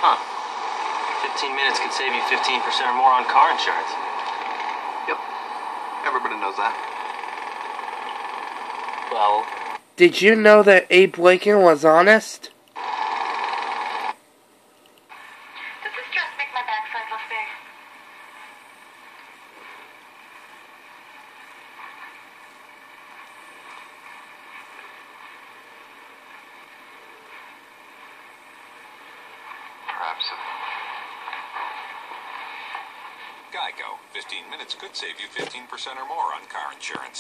Huh. 15 minutes could save you 15% or more on car insurance. Yep. Everybody knows that. Well... Did you know that Abe Lincoln was honest? Does this dress make my backside look big? Perhaps. Geico. 15 minutes could save you 15% or more on car insurance.